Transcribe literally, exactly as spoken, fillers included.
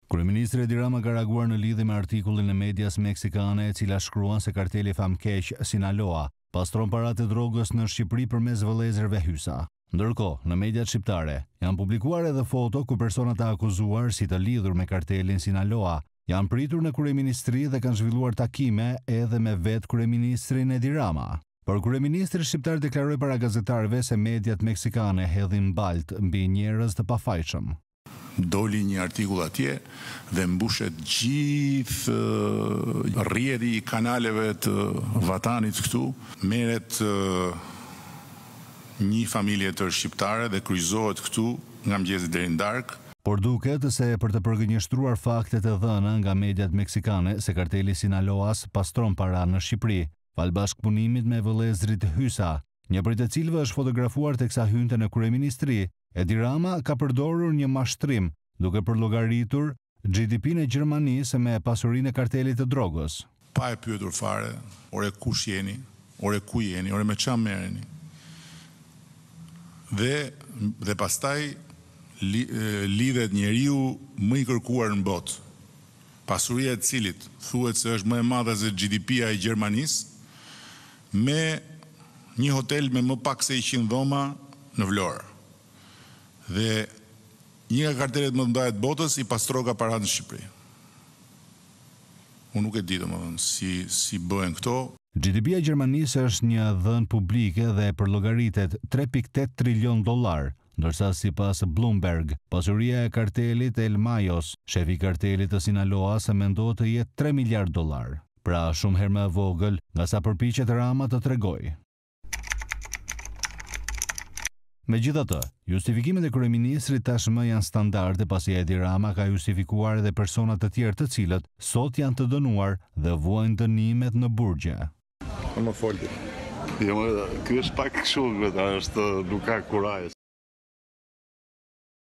Kryeministri Edi Rama ka reaguar në lidhje me artikullin e medias meksikane e cila shkruan se karteli famkeq Sinaloa pastron paratë e drogës në Shqipëri përmes vëllëzërve Hysa. Ndërkohë, në mediat shqiptare janë publikuar edhe foto ku personat e akuzuar si të lidhur me kartelin Sinaloa janë pritur në kryeministri dhe kanë zhvilluar takime edhe me vetë kryeministrin Edi Rama. Por kryeministri shqiptar deklaroi para gazetarëve se mediat meksikane hedhin baltë mbi njerëz të pafajshëm. Doli një artikull atje dhe mbushet gjithë rrjeti i kanaleve të vatanit këtu, merret një familje tërë shqiptare dhe kryqëzohet këtu nga mëngjesi deri në darkë. Por duket se për të përgënjeshtruar faktet e dhëna nga mediat meksikane se karteli Sinaloas pastron para në Shqipëri, fal bashkëpunimit me vëllezërit Hysa, një prej të cilëve është fotografuar teksa hynte në kryeministri, Edi Rama ka përdorur një mashtrim duke përllogaritur G D P-n e Gjermanisë me pasurinë e kartelit të drogës. Pa e pyetur fare, ore kush jeni, ore ku jeni, ore me çfarë merreni. Dhe dhe pastaj li, lidhet njeriu më i kërkuar në botë. Pasuria e cilit thuhet se është më e madhe se G D P-a i Gjermanisë me një hotel me më pak se njëqind dhoma në Vlorë. Dhe një nga kartelet më të mëdha të botës i pastroka paratë në Shqipëri. Unë nuk e di domethënë si si bëhen këto. G D P-a e Gjermanisë është një dhënë publike dhe përllogaritet tre pikë tetë trilion dollar, ndërsa sipas Bloomberg, pasuria e kartelit El Mayos, shefi i kartelit të Sinaloas, mendohet të jetë tre miliard dollar. Pra shumë herë më e vogël nga sa përpiqet Rama të tregojë. Megjithatë, justifikimet e kryeministrit tashmë janë standarde pasi Edi Rama ka justifikuar edhe persona të tjerë të cilët sot janë të dënuar dhe vuajnë dënimet në burgje. Më folti. Jo, ky është pak kështu, është nuk ka kuraj.